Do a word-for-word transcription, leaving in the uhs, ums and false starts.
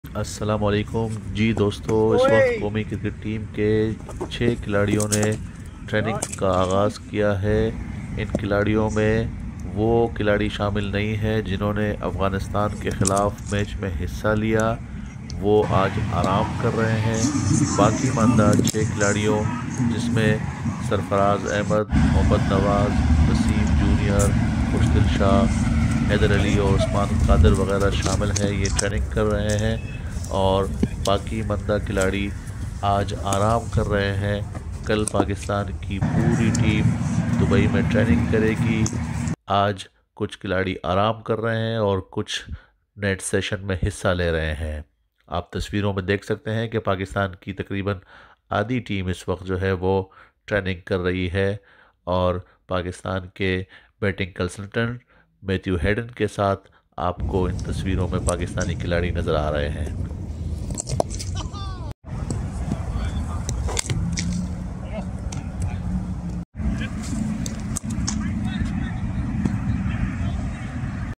अस्सलाम वालेकुम जी दोस्तों। इस वक्त कौमी क्रिकेट टीम के छः खिलाड़ियों ने ट्रेनिंग का आगाज़ किया है। इन खिलाड़ियों में वो खिलाड़ी शामिल नहीं है जिन्होंने अफ़गानिस्तान के ख़िलाफ़ मैच में हिस्सा लिया। वो आज आराम कर रहे हैं। बाकी मानदा छः खिलाड़ियों जिसमें सरफराज अहमद, मोहम्मद नवाज़, वसीम जूनियर, मुश्तिल शाह, हैदर अली और उस्मान कादर वगैरह शामिल हैं, ये ट्रेनिंग कर रहे हैं। और बाकी मंदा खिलाड़ी आज आराम कर रहे हैं। कल पाकिस्तान की पूरी टीम दुबई में ट्रेनिंग करेगी। आज कुछ खिलाड़ी आराम कर रहे हैं और कुछ नेट सेशन में हिस्सा ले रहे हैं। आप तस्वीरों में देख सकते हैं कि पाकिस्तान की तकरीबन आधी टीम इस वक्त जो है वो ट्रेनिंग कर रही है। और पाकिस्तान के बैटिंग कंसल्टेंट मैथ्यू हेडन के साथ आपको इन तस्वीरों में पाकिस्तानी खिलाड़ी नज़र आ रहे हैं।